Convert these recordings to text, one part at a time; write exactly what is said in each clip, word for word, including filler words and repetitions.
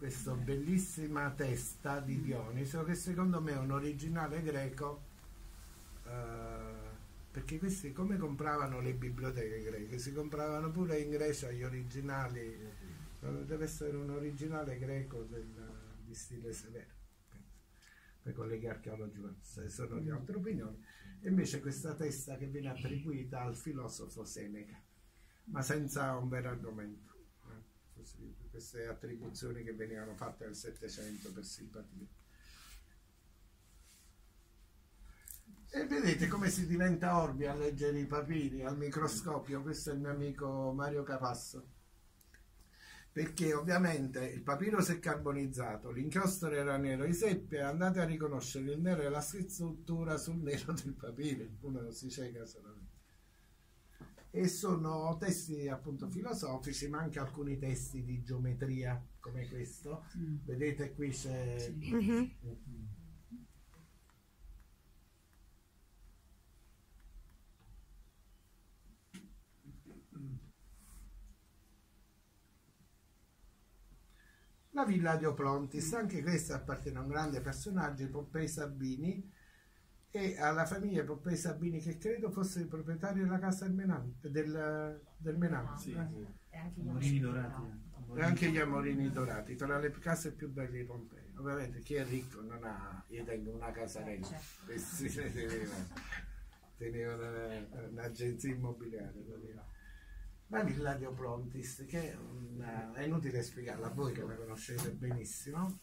questa bellissima testa di Dioniso, che secondo me è un originale greco, eh, perché questi come compravano le biblioteche greche, si compravano pure in Grecia gli originali, deve essere un originale greco del, di stile severo. Poi i colleghi archeologi sono di altre opinioni, e invece questa testa che viene attribuita al filosofo Seneca, ma senza un vero argomento. Eh? Queste attribuzioni che venivano fatte nel Settecento per simpatia. E vedete come si diventa orbi a leggere i papiri al microscopio. Questo è il mio amico Mario Capasso. Perché ovviamente il papiro si è carbonizzato, l'inchiostro era nero, i seppi, andate a riconoscere il nero e la scrittura sul nero del papiro, uno non si cieca solamente. E sono testi appunto filosofici, ma anche alcuni testi di geometria, come questo. Mm. Vedete qui c'è... Sì. Mm-hmm. La villa di Oplontis, anche questa appartiene a un grande personaggio, Pompei Sabini, e alla famiglia Pompei Sabini, che credo fosse il proprietario della casa del Menante, del, del Menante. Sì, eh? Sì. E anche gli Amorini dorati. E anche gli Amorini dorati, tra le case più belle di Pompei. Ovviamente chi è ricco non ha, io tengo una casarella, questi tenevano, tenevano un'agenzia immobiliare. La villa di Oplontis, che è, una, è inutile spiegarla a voi che la conoscete benissimo,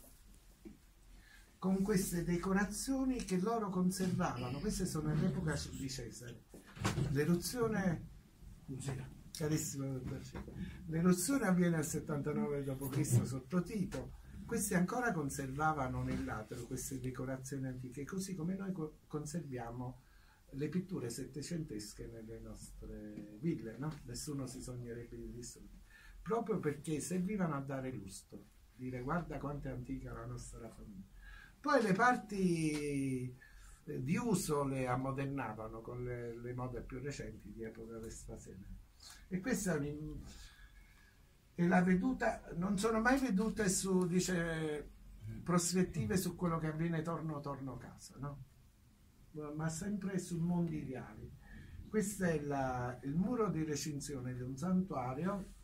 con queste decorazioni che loro conservavano. Queste sono all'epoca di Cesare. L'eruzione, carissimo dottor Cesare, l'eruzione avviene nel settantanove dopo Cristo sotto Tito. Questi ancora conservavano nell'atrio queste decorazioni antiche, così come noi co conserviamo le pitture settecentesche nelle nostre ville, no? Nessuno si sognerebbe di distruggere, proprio perché servivano a dare lustro, dire guarda quanto è antica la nostra famiglia. Poi le parti di uso le ammodernavano con le, le mode più recenti di epoca vespasiana. E questa è, un, è la veduta, non sono mai vedute su, dice, prospettive su quello che avviene torno torno a casa, no? Ma sempre sul mondo ideali. Questo è la, il muro di recinzione di un santuario.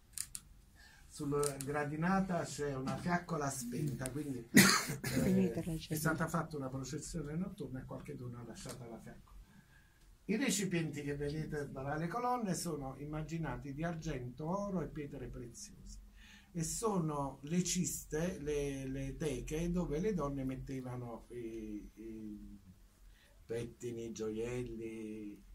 Sulla gradinata c'è una fiaccola spenta, quindi eh, è stata fatta una processione notturna e qualcuno ha lasciato la fiaccola. I recipienti che vedete dalle colonne sono immaginati di argento, oro e pietre preziose, e sono le ciste, le, le teche dove le donne mettevano i, i pettini, gioielli,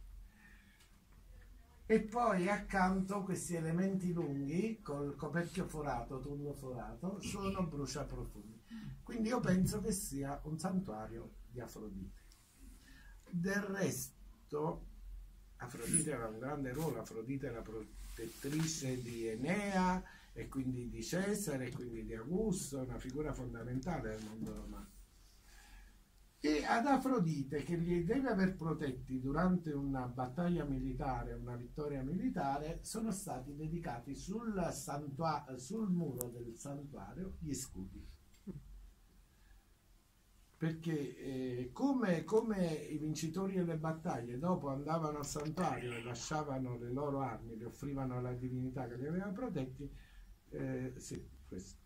e poi accanto questi elementi lunghi col coperchio forato, tullio forato, sono bruciaprofumi. Quindi io penso che sia un santuario di Afrodite. Del resto Afrodite aveva un grande ruolo. Afrodite era protettrice di Enea e quindi di Cesare e quindi di Augusto, una figura fondamentale del mondo romano. E ad Afrodite, che li deve aver protetti durante una battaglia militare, una vittoria militare, sono stati dedicati sul, sul muro del santuario gli scudi. Perché eh, come, come i vincitori delle battaglie dopo andavano al santuario e lasciavano le loro armi, le offrivano alla divinità che li aveva protetti, eh, sì, questo.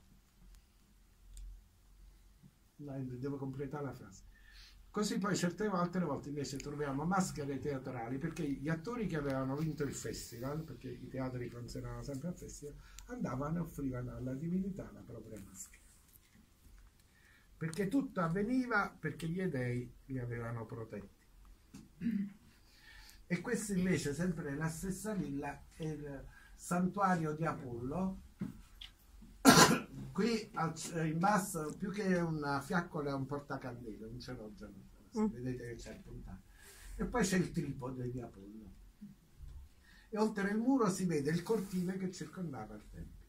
Devo completare la frase. Così poi certe volte, altre volte invece troviamo maschere teatrali, perché gli attori che avevano vinto il festival, perché i teatri funzionavano sempre al festival, andavano e offrivano alla divinità la propria maschera. Perché tutto avveniva perché gli dei li avevano protetti. E questo invece, sempre nella stessa villa, è il santuario di Apollo. Qui in basso, più che una fiaccola, è un portacandele, un celogeno, mm. Vedete che c'è puntato. E poi c'è il tripode di Apollo. E oltre il muro si vede il cortile che circondava il tempio.